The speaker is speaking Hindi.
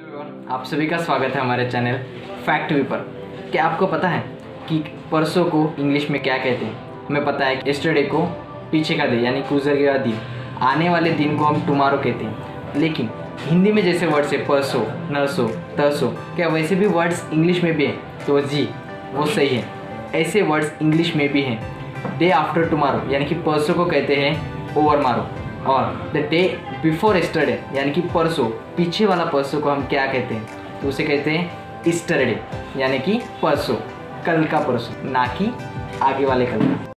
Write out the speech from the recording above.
एवरीवन, आप सभी का स्वागत है हमारे चैनल फैक्ट वी पर। क्या आपको पता है कि परसों को इंग्लिश में क्या कहते हैं? हमें पता है कि यस्टरडे को पीछे का दिन यानी गुजर दिन, आने वाले दिन को हम टुमारो कहते हैं। लेकिन हिंदी में जैसे वर्ड्स है परसों, नरसों, तरसों, क्या वैसे भी वर्ड्स इंग्लिश में भी हैं? तो जी, वो सही है। ऐसे वर्ड्स इंग्लिश में भी हैं। डे आफ्टर टुमारो यानी कि परसों को कहते हैं ओवर मारो, और द डे बिफोर यस्टरडे यानी कि परसों, पीछे वाला परसों को हम क्या कहते हैं? तो उसे कहते हैं ईस्टरडे यानी कि परसों, कल का परसों, ना कि आगे वाले कल का।